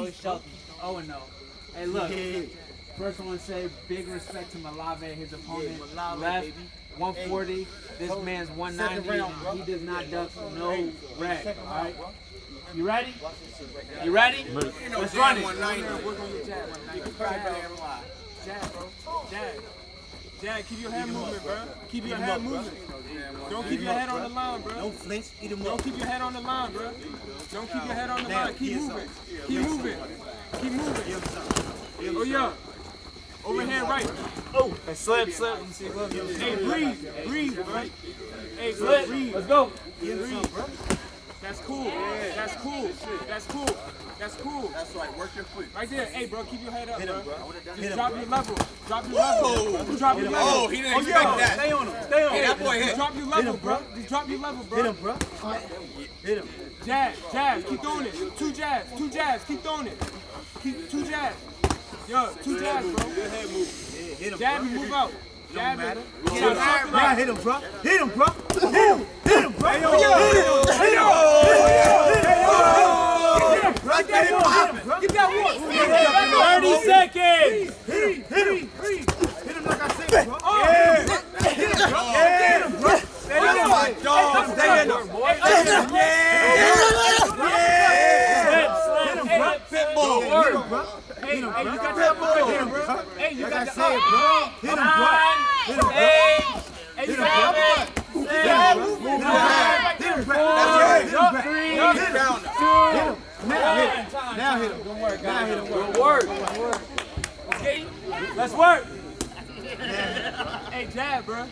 Oh, no. Hey, look. First, I want to say big respect to MALAVE, his opponent. Left 140. This man's 190. And he does not duck no red. All right. You ready? You ready? Let's run it. Jab, bro. Jab. Jab, keep your head moving, bro. Keep your head moving. Don't keep your head on the line, bro. Don't flinch. Eat him up. Don't keep your head on the line, bro. Don't keep your head on the line. Keep moving. Keep moving. Keep moving. Oh, yeah. Overhand right. Oh, and slip. Hey, breathe, bro. Hey, breathe. Let's go. Breathe. That's cool. That's cool. That's cool. That's cool. That's right. Work your foot. Right there. Hey, bro, keep your head up, Hit him, bro. Just drop your level. Drop your level. Drop your level. Oh, he didn't expect that. Stay on him. Stay on him. Hey, that boy hit. Just drop your level, bro. Just drop your level, bro. Hit him, bro. Hit him. Jab. Keep doing it. Two jabs. Keep doing it. Keep 2 jabs. Yo, 2 jabs, bro. Hit him, Jab bro. and move out. Jab and Now hit him, bro. Hit him, bro. Hit him, bro. Hey, yo. Right there, Get that one. 30 seconds. Hit him. Hit him like I said, bro. Hit him, bro. Oh my dog. Stay in there. Pitbull. Hey, you got that ball. Hey, you got that ball. Hit him, bro. Hit him, bro. Hey, you got that ball. Now hit him. Good work, guys. Good work. Let's work. Hey, jab, bro.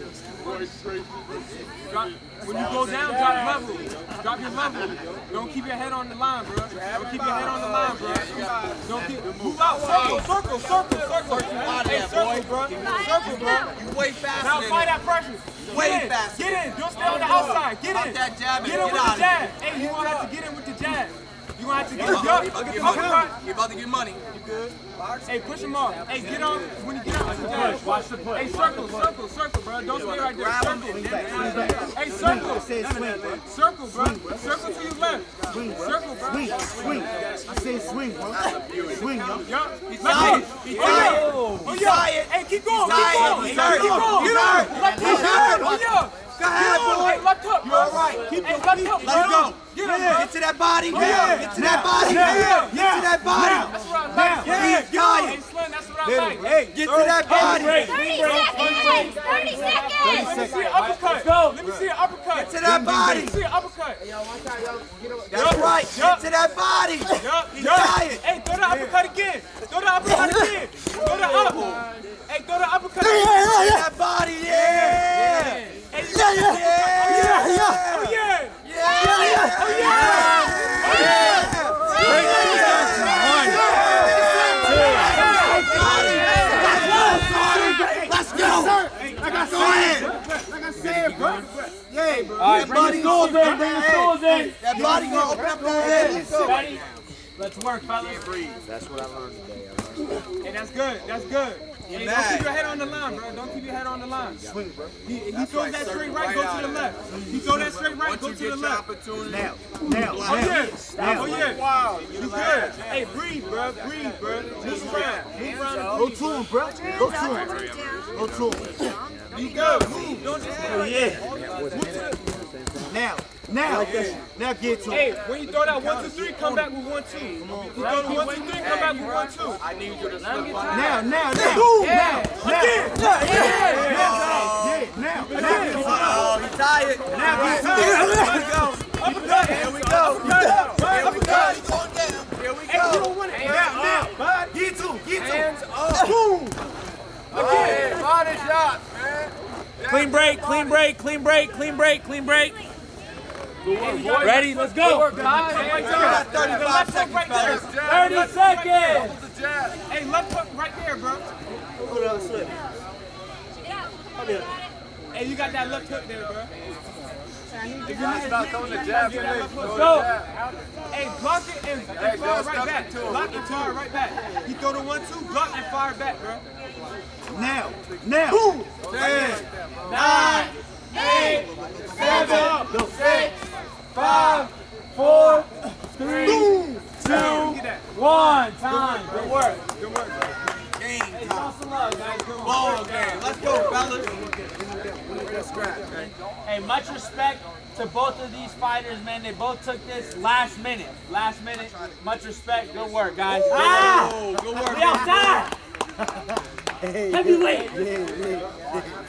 When you go down, drop level. Drop your level. Don't keep your head on the line, bro. Don't keep your head on the line, bro. Don't keep. Move out. Circle. Hey, circle, bro. Circle, bro. You way faster. Now fight that pressure. Way faster. Get in. Don't stay on the outside. Get in. That jab and Get in with the jab. Hey, you gonna have to get in with the jab. You gonna have to get in. You're about to get money. You good? Hey, push him off. Hey, get on when you get out with the jab. Watch the push. Hey, circle, bro. Don't stay right there. Circle. Hey, circle. Circle, bro. Circle to your left. Circle, bro. Swing. I said swing, bro. Swing, yo. He's tired. He's tired. Hey, keep going. He's hurt. Keep going. He's hurt. He's hurt. Go ahead, boy. Hey, left hook. You're all right. Hey, left hook. Let's go. Get him, Get to that body. Get to that body. Yeah. Get to that body. That's what I like. He's tired. Hey, Slim, that's what I like. Hey, get to that body. 30 seconds! Let me see an uppercut. Let me see an uppercut. Get to that body. Let me see an uppercut. That's right. Get to that body. He's tired. Hey, throw the uppercut again. Throw the uppercut again. Throw the up. Hey, throw the uppercut again. Get that body. Yeah. Hey, Let's go. Like I said, bro. Yeah, bro. All right, bring the stools in. That body gonna open up your head. Let's go. Ready? Let's work, fellas. That's what I learned today. Hey, that's good. Hey, don't keep your head on the line, bro. Don't keep your head on the line. Swing, bro. He throws that straight right, go to the left. He throws that straight right, go to the left. Now. Oh yeah. Wow. You good. Hey, breathe, bro. Move around. Go to him, bro. Go to him. You go. Move. Don't just Now get to him. Hey, when you throw that 1, 2, 3, come back with 1, 2. You throw the 1, 2, 3, come back with 1, 2. I need you to slip on. Now. Oh, he's tired. Now get to him. Here we go. Here we go. Now. Get to him. Hands up. Boom. Okay, body shots, man. Clean break. Ready? Let's go. We got 35 seconds, fellas. 30 seconds. Hold the jab. Hey, left hook right there, bro. Hey, you got that left hook there, bro. You guys about throwing the jab. Let's go. Hey, block it and fire right back. Block and fire right back. He throw the 1, 2, block and fire back, bro. Now. 10, 9, 8, 7, 6, 5, 4, 3, 2, 1. One time. Good work. Good work. Hey, show some love, guys. Ball game. Let's go, fellas. Hey, much respect to both of these fighters, man. They both took this last minute. Last minute. Much respect. Good work, guys. Good work. We outside. Heavyweight.